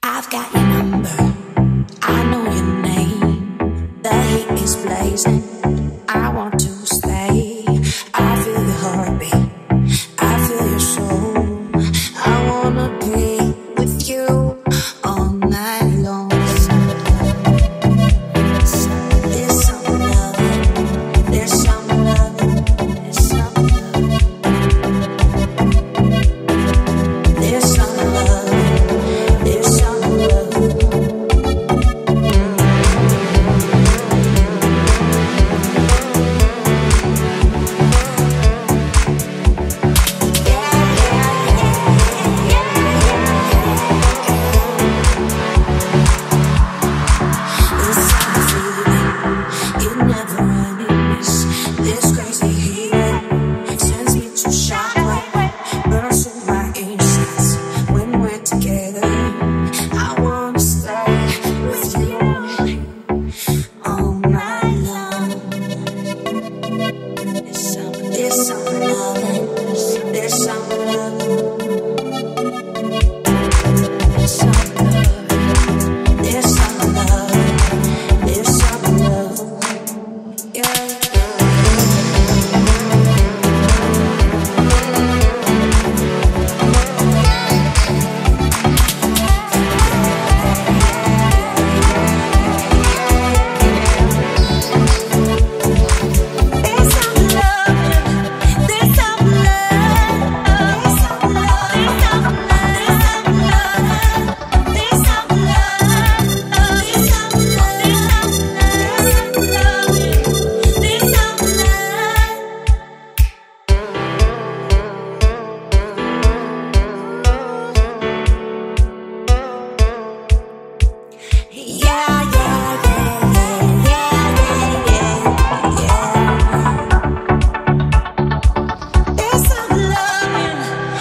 I've got your number, I know your name. The heat is blazing, I want to stay. I feel your heartbeat, I feel your soul. I wanna be with you all night long. There's some love, there's some love, there's some love. There's some love, there's some love.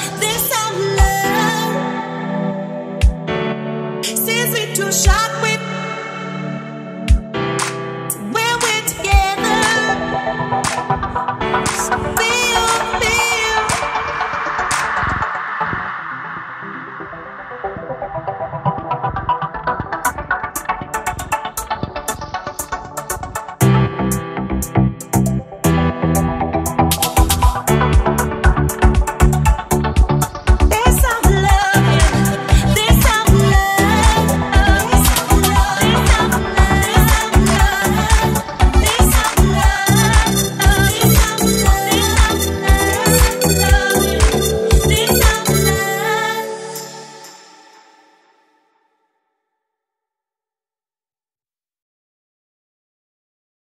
Too short with